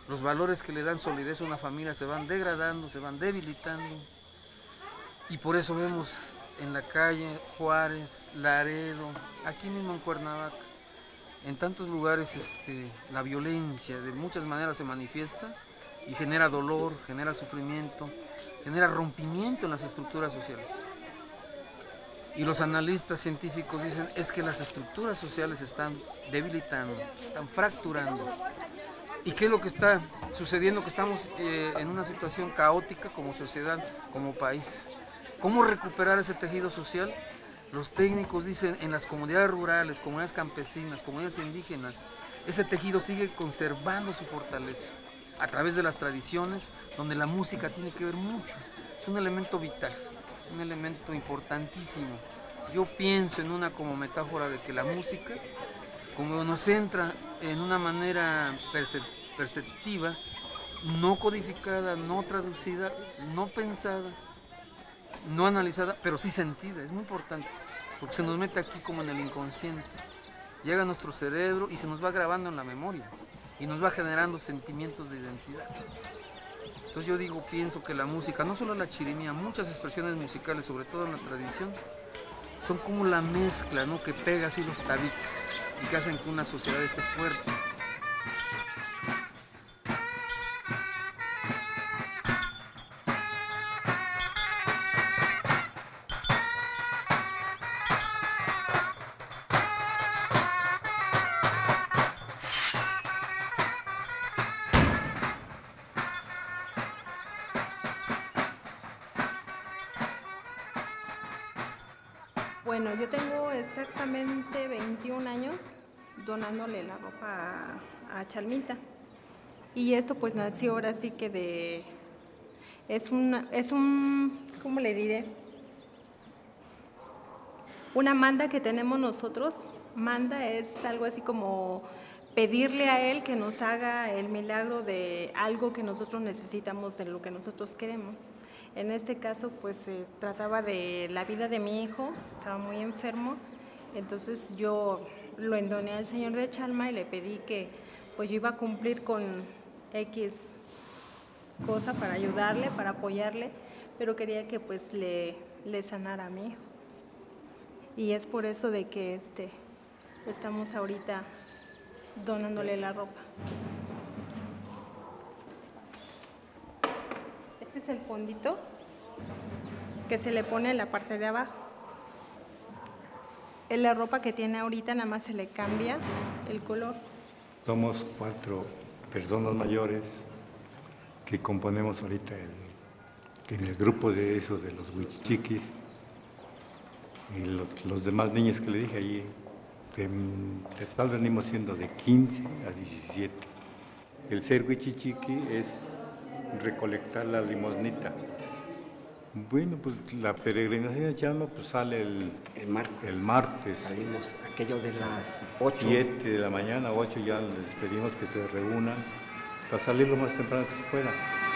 los valores que le dan solidez a una familia se van degradando, se van debilitando. Y por eso vemos en la calle Juárez, Laredo, aquí mismo en Cuernavaca, en tantos lugares la violencia de muchas maneras se manifiesta y genera dolor, genera sufrimiento, genera rompimiento en las estructuras sociales. Y los analistas científicos dicen es que las estructuras sociales se están debilitando, están fracturando. ¿Y qué es lo que está sucediendo? Que estamos en una situación caótica como sociedad, como país. ¿Cómo recuperar ese tejido social? Los técnicos dicen en las comunidades rurales, comunidades campesinas, comunidades indígenas, ese tejido sigue conservando su fortaleza a través de las tradiciones, donde la música tiene que ver mucho. Es un elemento vital, un elemento importantísimo. Yo pienso en una como metáfora de que la música, como nos entra en una manera perceptiva, no codificada, no traducida, no pensada, no analizada, pero sí sentida, es muy importante, porque se nos mete aquí como en el inconsciente, llega a nuestro cerebro y se nos va grabando en la memoria, y nos va generando sentimientos de identidad. Entonces yo digo, pienso que la música, no solo la chirimía, muchas expresiones musicales, sobre todo en la tradición, son como la mezcla, ¿no?, que pega así los tabiques y que hacen que una sociedad esté fuerte. Bueno, yo tengo exactamente 21 años donándole la ropa a Chalmita. Y esto pues nació ahora sí que de... ¿cómo le diré? Una manda que tenemos nosotros. Manda es algo así como pedirle a él que nos haga el milagro de algo que nosotros necesitamos, de lo que nosotros queremos. En este caso pues se trataba de la vida de mi hijo, estaba muy enfermo, entonces yo lo endoné al Señor de Chalma y le pedí que pues yo iba a cumplir con X cosa para ayudarle, para apoyarle, pero quería que pues le sanara a mi hijo. Y es por eso de que estamos ahorita donándole la ropa. Este es el fondito que se le pone en la parte de abajo. Es la ropa que tiene ahorita, nada más se le cambia el color. Somos 4 personas mayores que componemos ahorita en el grupo de esos de los huichichiquis. Y los demás niños que le dije allí, de tal venimos siendo de 15 a 17. El ser huichichiqui es recolectar la limosnita. Bueno, pues la peregrinación de Chalma pues sale el martes. Salimos aquello de las 8. 7 de la mañana, 8 ya les pedimos que se reúnan para salir lo más temprano que se pueda.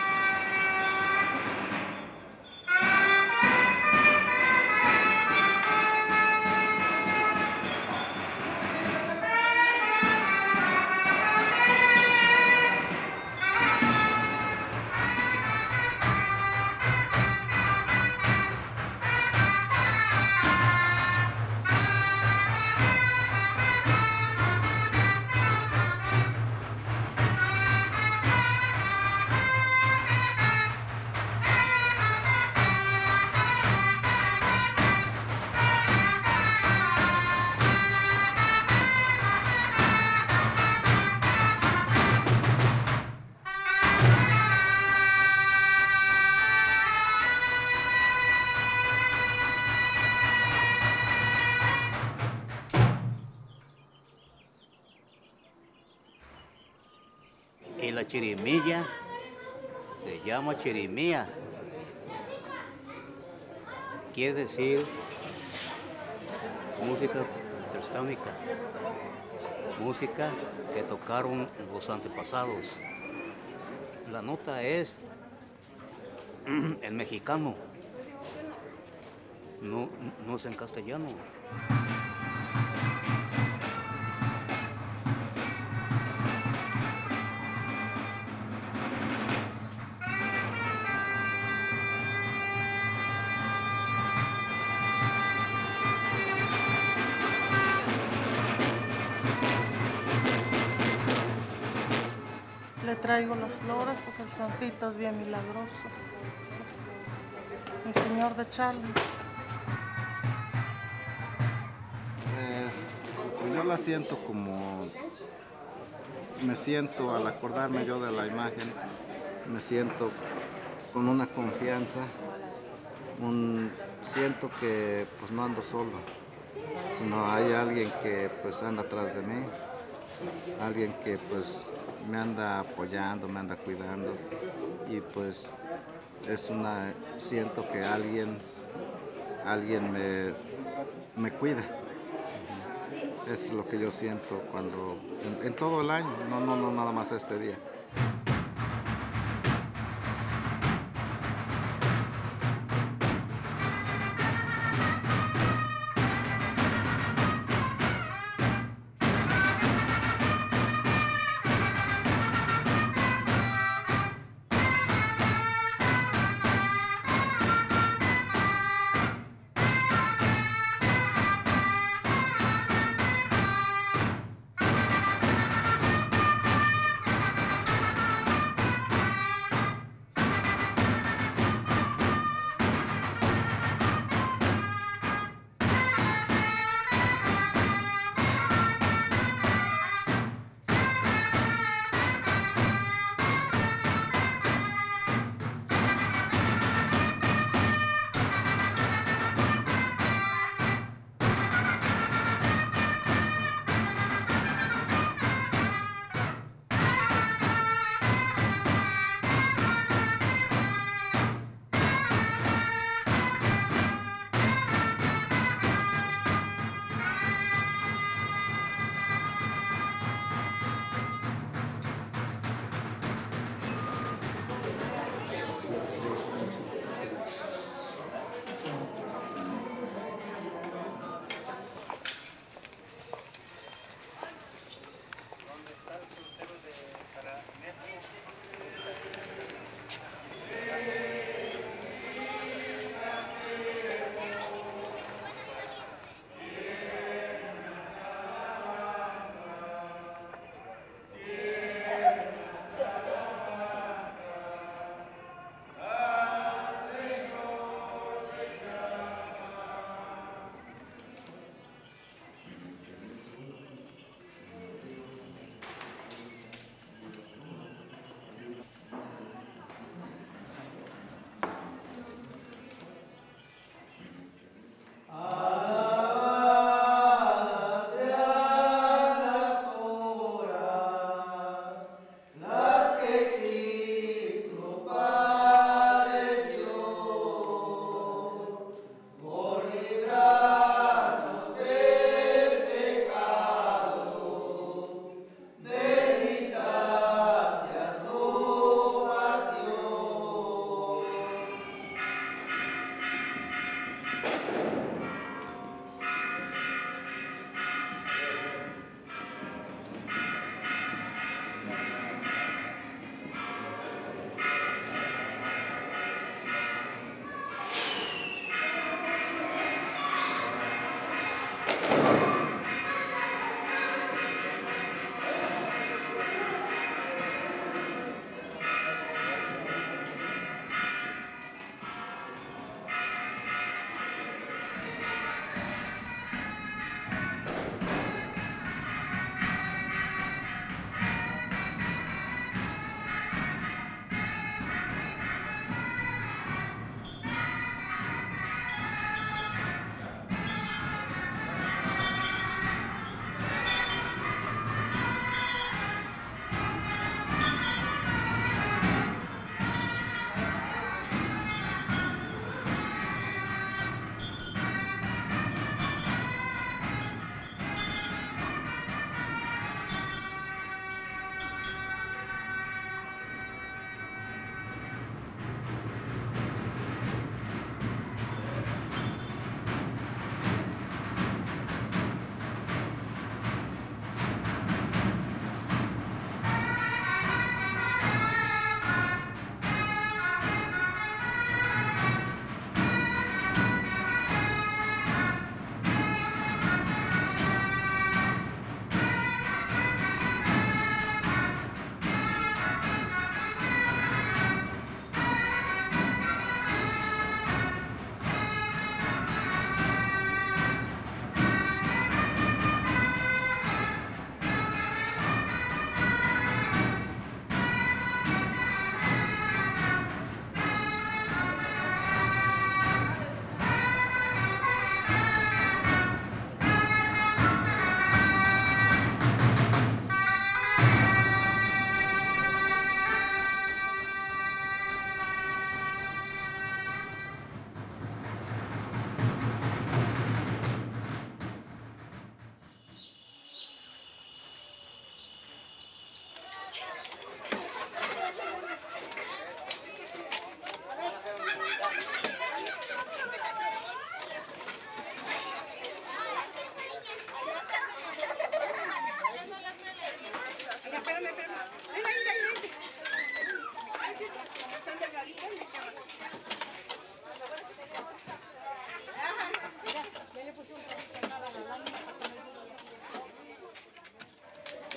Y la chirimilla se llama chirimía. Quiere decir música tristónica, música que tocaron los antepasados. La nota es en mexicano, no es en castellano. traigo las flores porque el santito es bien milagroso. El Señor de Charlie. Pues yo la siento como, me siento al acordarme yo de la imagen, me siento con una confianza, siento que pues no ando solo, sino hay alguien que pues anda atrás de mí, alguien que pues me anda apoyando, me anda cuidando y pues siento que alguien me cuida. Eso es lo que yo siento en todo el año, no nada más este día.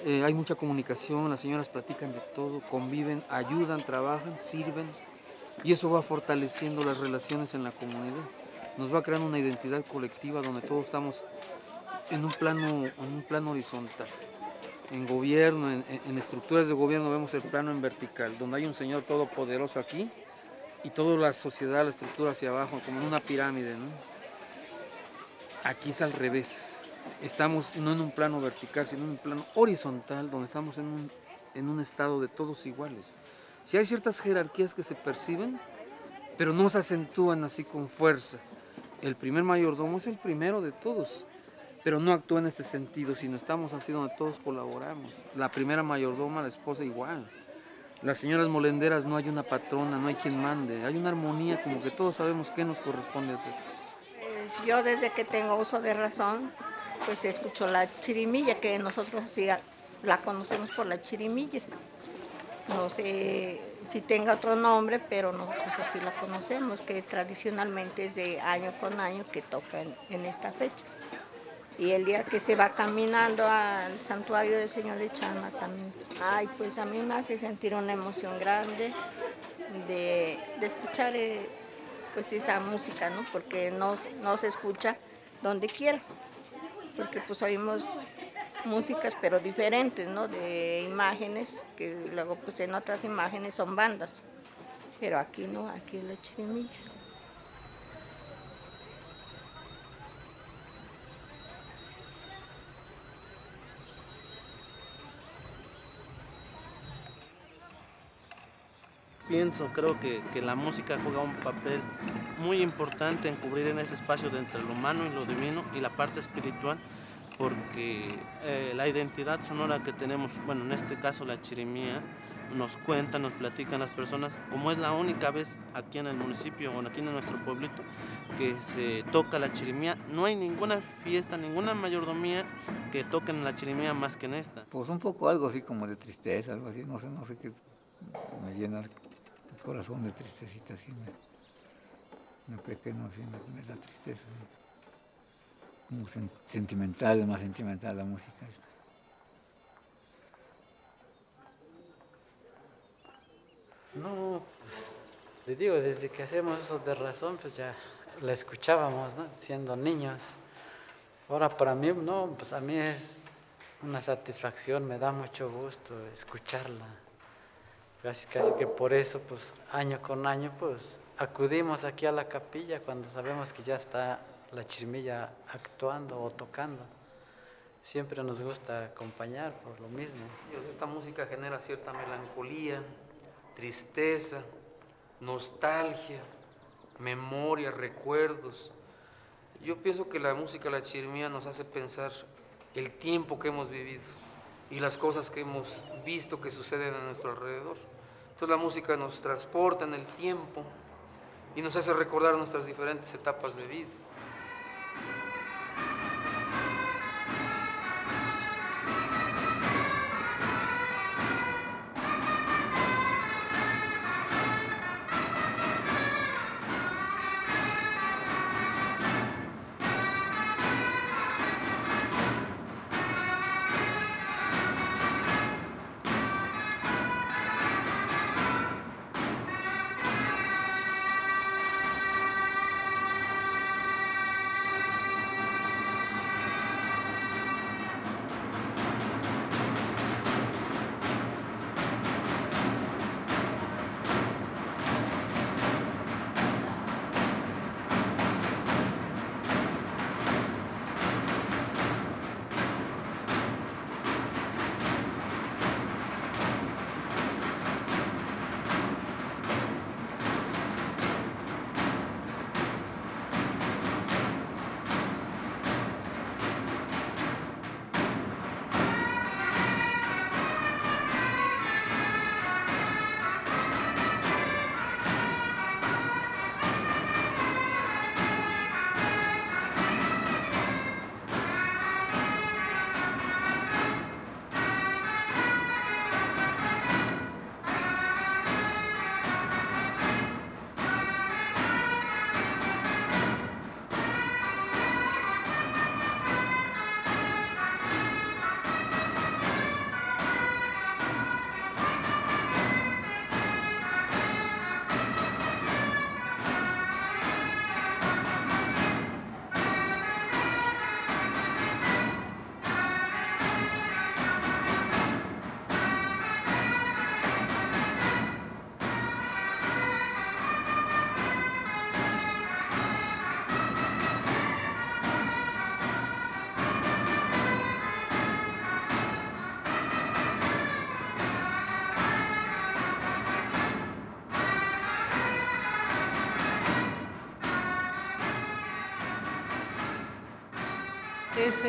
hay mucha comunicación, las señoras platican de todo, conviven, ayudan, trabajan, sirven, y eso va fortaleciendo las relaciones en la comunidad. Nos va creando una identidad colectiva donde todos estamos en un plano horizontal. En gobierno, en estructuras de gobierno vemos el plano en vertical, donde hay un señor todopoderoso aquí y toda la sociedad, la estructura hacia abajo, como en una pirámide, ¿no? Aquí es al revés. Estamos no en un plano vertical, sino en un plano horizontal, donde estamos en un estado de todos iguales. Sí hay ciertas jerarquías que se perciben, pero no se acentúan así con fuerza. El primer mayordomo es el primero de todos, pero no actúa en este sentido, sino estamos así donde todos colaboramos. La primera mayordoma, la esposa igual. Las señoras molenderas no hay una patrona, no hay quien mande, hay una armonía, como que todos sabemos qué nos corresponde hacer. Yo desde que tengo uso de razón, pues escucho la chirimilla, que nosotros así la conocemos por la chirimilla. No sé si tenga otro nombre, pero nosotros así la conocemos, que tradicionalmente es de año con año que toca en esta fecha. Y el día que se va caminando al santuario del Señor de Chalma también. Ay, pues a mí me hace sentir una emoción grande de escuchar pues esa música, ¿no? Porque no se escucha donde quiera, porque pues oímos músicas pero diferentes, ¿no? De imágenes, que luego pues en otras imágenes son bandas, pero aquí no, aquí es la chirimilla. Creo que la música juega un papel muy importante en cubrir en ese espacio de entre lo humano y lo divino y la parte espiritual, porque la identidad sonora que tenemos, bueno, en este caso la chirimía, nos cuentan, nos platican las personas, como es la única vez aquí en el municipio o aquí en nuestro pueblito que se toca la chirimía, no hay ninguna fiesta, ninguna mayordomía que toquen la chirimía más que en esta. Pues un poco algo así como de tristeza, algo así, no sé qué, me llena el corazón de tristecita, así me pequeño, así me da tristeza. Como sentimental, más sentimental la música. No, pues le digo, desde que hacemos eso de razón, pues ya la escuchábamos, ¿no? Siendo niños. Ahora para mí, no, pues a mí es una satisfacción, me da mucho gusto escucharla. Casi que por eso, pues año con año, pues acudimos aquí a la capilla cuando sabemos que ya está la chirimilla actuando o tocando. Siempre nos gusta acompañar por lo mismo. Esta música genera cierta melancolía, tristeza, nostalgia, memoria, recuerdos. Yo pienso que la música, la chirimía, nos hace pensar el tiempo que hemos vivido y las cosas que hemos visto que suceden a nuestro alrededor. Entonces la música nos transporta en el tiempo y nos hace recordar nuestras diferentes etapas de vida. es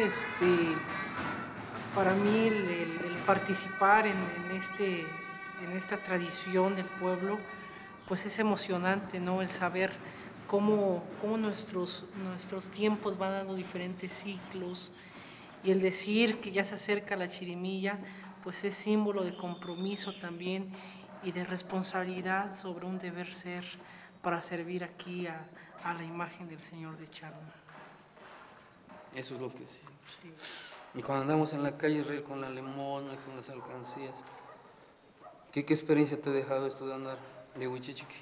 para mí el participar en esta tradición del pueblo, pues es emocionante, ¿no? El saber cómo nuestros tiempos van dando diferentes ciclos, y el decir que ya se acerca la chirimilla, pues es símbolo de compromiso también y de responsabilidad sobre un deber ser para servir aquí a la imagen del Señor de Chalma. Eso es lo que sí. Y cuando andamos en la calle, Israel, con la limosna, con las alcancías, ¿qué experiencia te ha dejado esto de andar de Huichichiqui?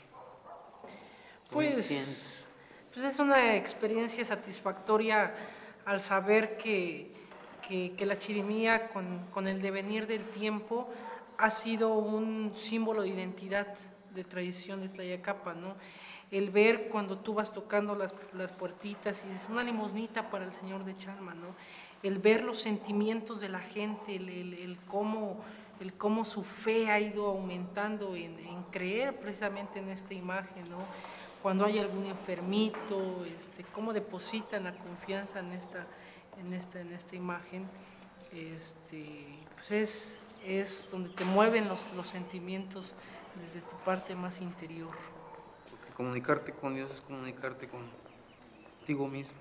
Pues es una experiencia satisfactoria al saber que la chirimía con el devenir del tiempo ha sido un símbolo de identidad, de tradición de Tlayacapa, ¿no? El ver cuando tú vas tocando las puertitas y es una limosnita para el Señor de Chalma, ¿no? El ver los sentimientos de la gente, el cómo su fe ha ido aumentando en creer precisamente en esta imagen, ¿no? Cuando hay algún enfermito, cómo depositan la confianza en esta imagen, pues es donde te mueven los sentimientos desde tu parte más interior. Porque comunicarte con Dios es comunicarte contigo mismo,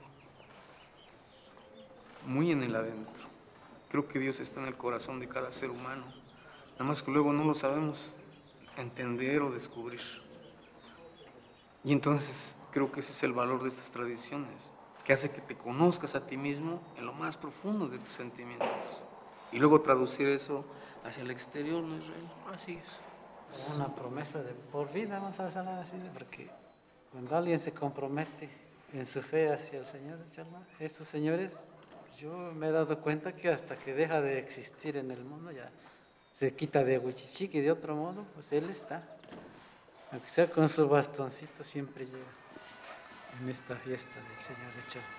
muy en el adentro. Creo que Dios está en el corazón de cada ser humano, nada más que luego no lo sabemos entender o descubrir. Y entonces creo que ese es el valor de estas tradiciones, que hace que te conozcas a ti mismo en lo más profundo de tus sentimientos y luego traducir eso hacia el exterior, ¿no, Israel? Así es. Una promesa de por vida, vamos a hablar así, porque cuando alguien se compromete en su fe hacia el Señor de Chalma, estos señores, yo me he dado cuenta que hasta que deja de existir en el mundo, ya se quita de Huichichiqui, de otro modo, pues Él está. Aunque sea con su bastoncito, siempre llega en esta fiesta del Señor de Chalma.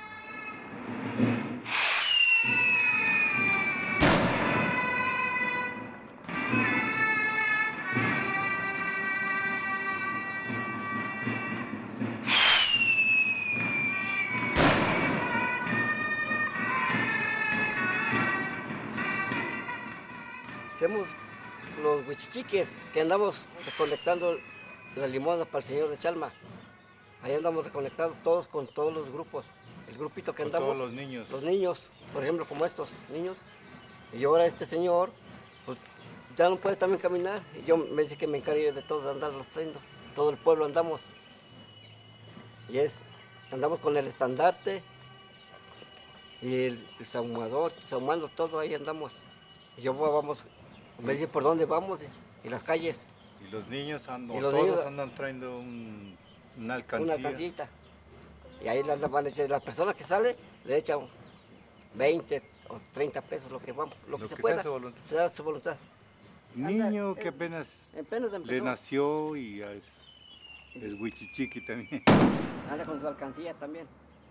Hacemos los huichichiques que andamos recolectando la limosna para el Señor de Chalma. Ahí andamos reconectados todos con todos los grupos. El grupito que con andamos. todos los niños. Los niños, por ejemplo, como estos niños. Y ahora este señor, pues ya no puede también caminar. Y yo me dice que me encargue de todos andarlos trayendo. Todo el pueblo andamos. Y andamos con el estandarte y el sahumador, sahumando todo, ahí andamos. Y yo vamos, me dice por dónde vamos y las calles. Y los niños andan, todos andan trayendo una alcancía. Una alcancita. Y ahí van a echar, las personas que salen le echan 20 o 30 pesos, lo que se pueda. Se da su voluntad. Niño que apenas le nació y es huichichiqui también. Anda con su alcancía también.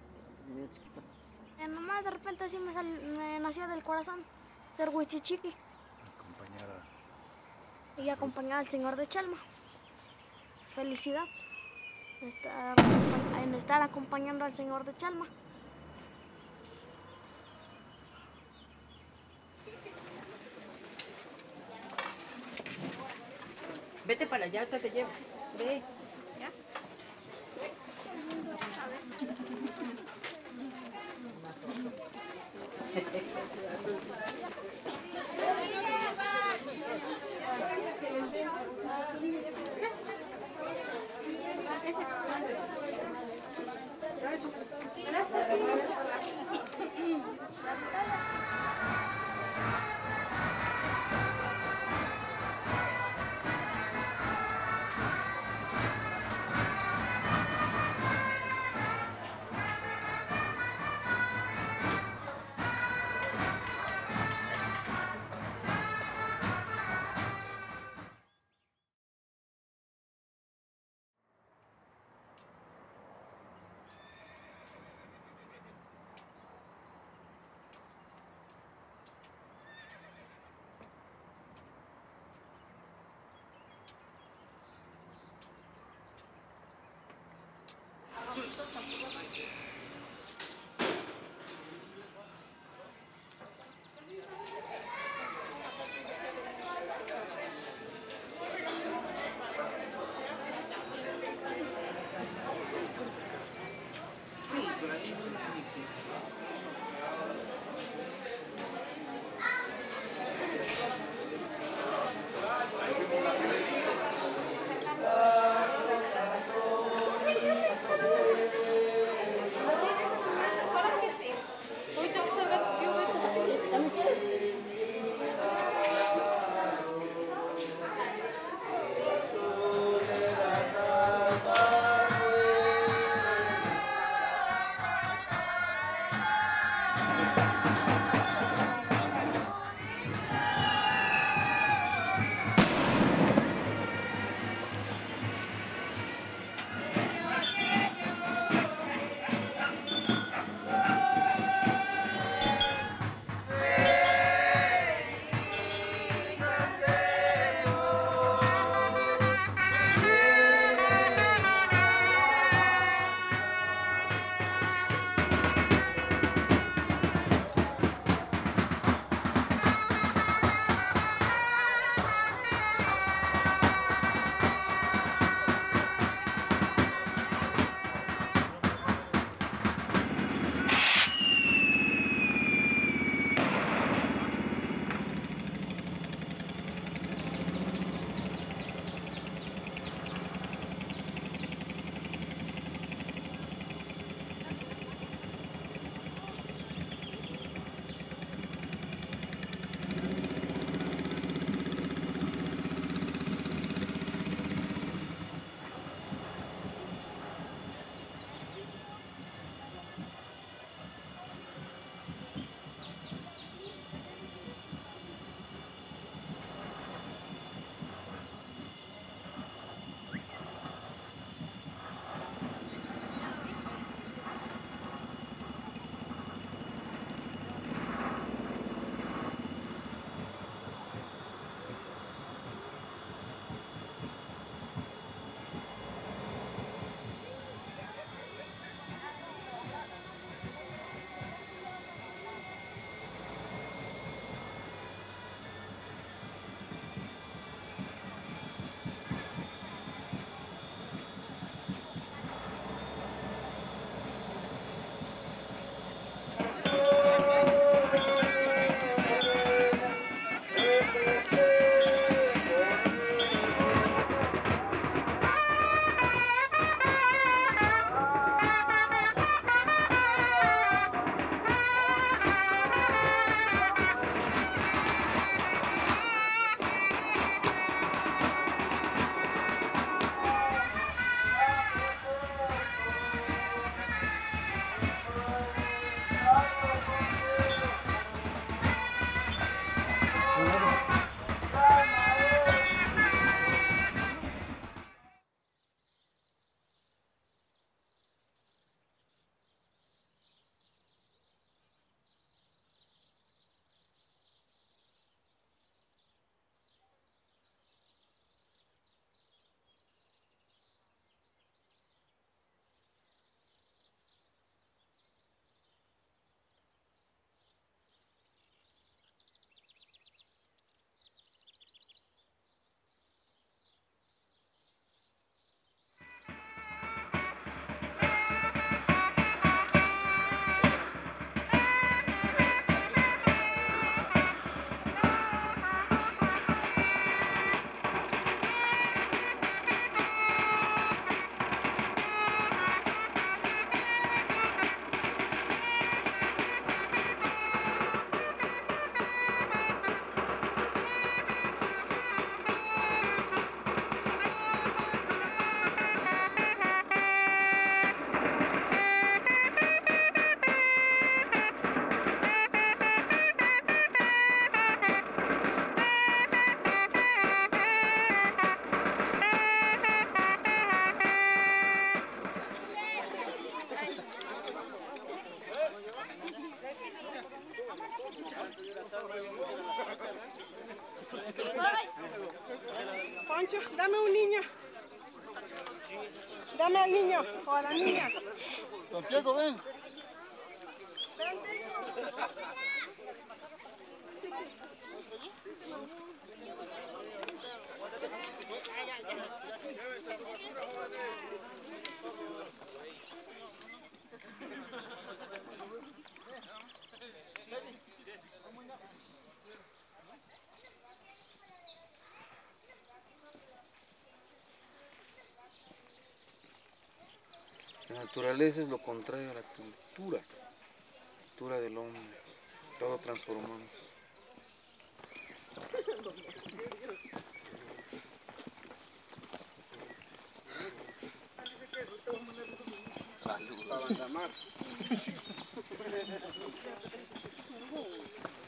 Nomás de repente así me nació del corazón ser huichichiqui. Y acompañar al Señor de Chalma. Felicidad en estar acompañando al Señor de Chalma. Vete para allá, ahorita te llevo. Ve. ¿Ya? Poncho, dame un niño. Dame al niño o a la niña. Santiago, ven. La naturaleza es lo contrario a la cultura del hombre. Todo transformamos. Saludos.